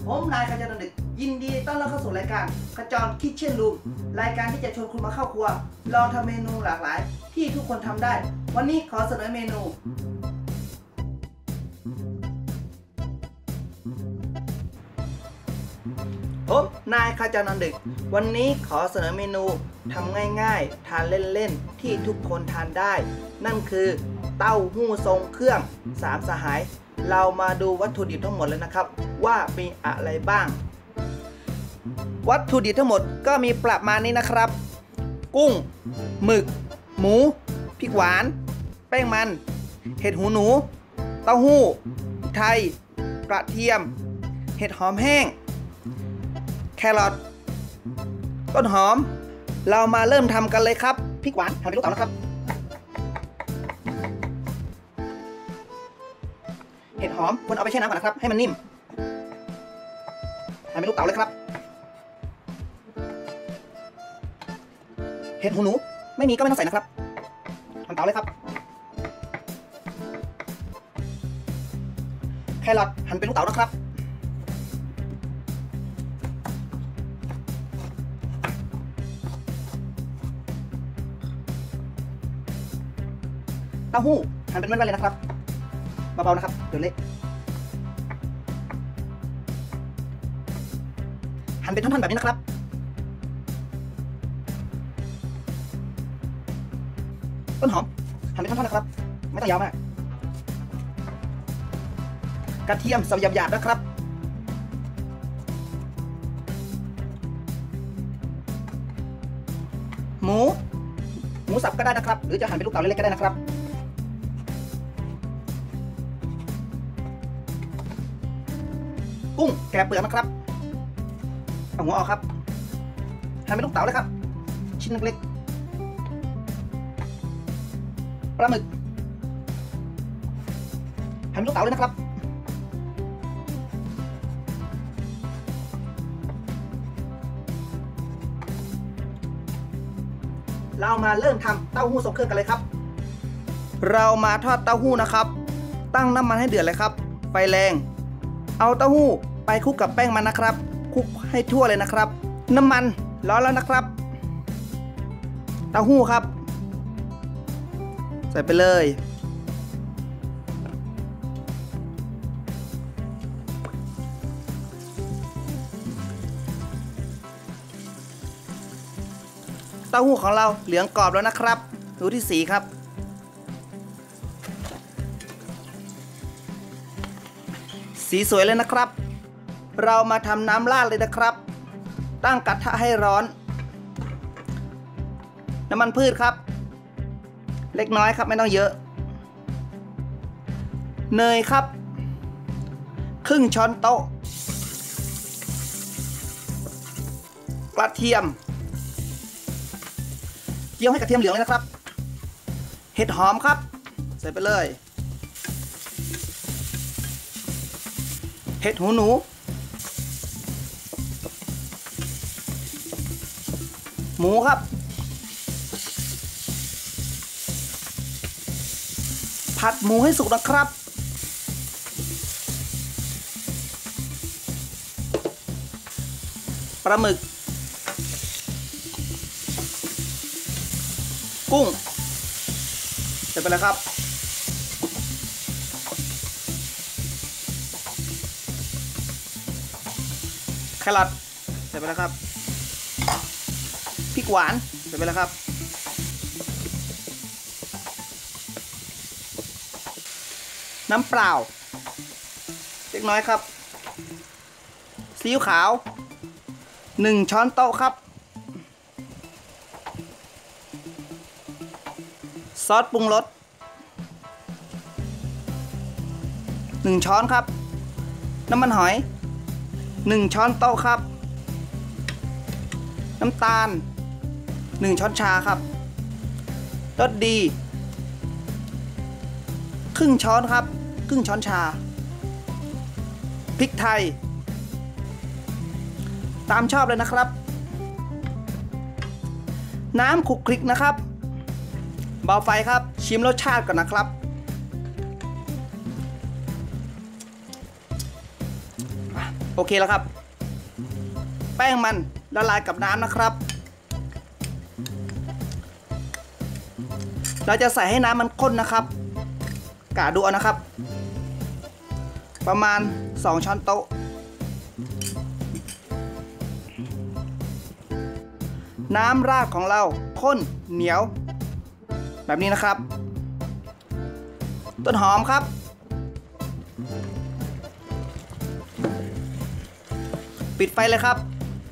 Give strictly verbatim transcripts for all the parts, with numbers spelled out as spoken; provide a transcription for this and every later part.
ผมนายขจรดึกยินดีต้อนรับเข้าสู่รายการขจรคิทเช่นรูมรายการที่จะชวนคุณมาเข้าครัวลองทำเมนูหลากหลายที่ทุกคนทำได้วันนี้ขอเสนอเมนูผมนายขจรดึกวันนี้ขอเสนอเมนูทำง่ายๆทานเล่นๆที่ทุกคนทานได้นั่นคือเต้าหู้ทรงเครื่องสามสหายเรามาดูวัตถุดิบทั้งหมดเลยนะครับว่ามีอะไรบ้างวัตถุดิบทั้งหมดก็มีประมาณนี้นะครับกุ้งหมึกหมูพริกหวานแป้งมันเห็ดหูหนูเต้าหู้ไทยกระเทียมเห็ดหอมแห้งแครอทต้นหอมเรามาเริ่มทำกันเลยครับพริกหวานหั่นเป็นลูกเต๋านะครับเห็ดหอมควรเอาไปแช่น้ำก่อนนะครับให้มันนิ่มหั่นเป็นลูกเต๋าเลยครับเห็ดหูหนูไม่มีก็ไม่ต้องใส่นะครับหั่นเต๋าเลยครับแครอทหั่นเป็นลูกเต๋านะครับเต้าหู้หั่นเป็นแว่นๆเลยนะครับเบาๆนะครับเดี๋ยวเละหั่นเป็นท่อนๆแบบนี้นะครับต้นหอมหั่นเป็นท่อนๆนะครับไม่ต้องยาวมากกระเทียมสับหยาบๆนะครับหมูหมูสับก็ได้นะครับหรือจะหั่นเป็นลูกเต๋าเล็กๆก็ได้นะครับกุ้งแกะเปลือกนะครับเอาหัวออกครับหั่นเป็นลูกเต๋าเลยครับชิ้นเล็กๆปลาหมึกหั่นเป็นลูกเต๋าเลยนะครับเรามาเริ่มทำเต้าหู้ทรงเครื่องกันเลยครับเรามาทอดเต้าหู้นะครับตั้งน้ำมันให้เดือดเลยครับไฟแรงเอาเต้าหู้ไปคลุกกับแป้งมันนะครับคลุกให้ทั่วเลยนะครับน้ำมันร้อนแล้วนะครับเต้าหู้ครับใส่ไปเลยเต้าหู้ของเราเหลืองกรอบแล้วนะครับดูที่สีครับสีสวยเลยนะครับเรามาทำน้ำราดเลยนะครับตั้งกระทะให้ร้อนน้ำมันพืชครับเล็กน้อยครับไม่ต้องเยอะเนยครับครึ่งช้อนโต๊ะกระเทียมเจียวให้กระเทียมเหลืองเลยนะครับเห็ดหอมครับใส่ไปเลยเห็ดหูหนูหมูครับผัดหมูให้สุกนะครับปลาหมึกกุ้งใส่ไปเลยครับแครอทใส่ไปแล้วครับพริกหวานใส่ไปแล้วครับน้ำเปล่าเล็กน้อยครับซีอิ๊วขาวหนึ่งช้อนโต๊ะครับซอสปรุงรสหนึ่งช้อนครับน้ำมันหอยหนึ่งช้อนโต๊ะครับน้ำตาลหนึ่งช้อนชาครับรสดีครึ่งช้อนครับครึ่งช้อนชาพริกไทยตามชอบเลยนะครับน้ำคลุกคลิกนะครับเบาไฟครับชิมรสชาติก่อนนะครับอโอเคแล้วครับแป้งมันละลายกับน้ำนะครับเราจะใส่ให้น้ำมันข้นนะครับกะดูเอานะครับประมาณสองช้อนโต๊ะน้ำราดของเราข้นเหนียวแบบนี้นะครับต้นหอมครับปิดไฟเลยครับ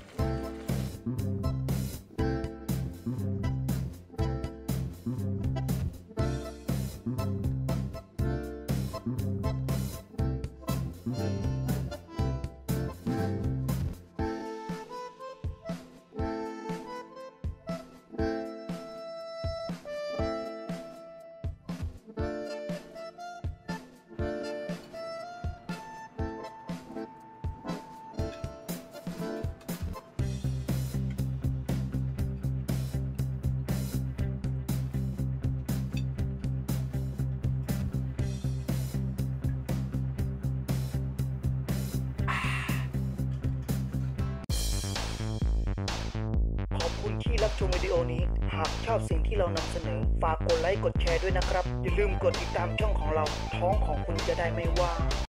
ขอบคุณที่รับชมวิดีโอนี้หากชอบสิ่งที่เรานำเสนอฝากกดไลค์กดแชร์ด้วยนะครับอย่าลืมกดติดตามช่องของเราท้องของคุณจะได้ไม่ว่าง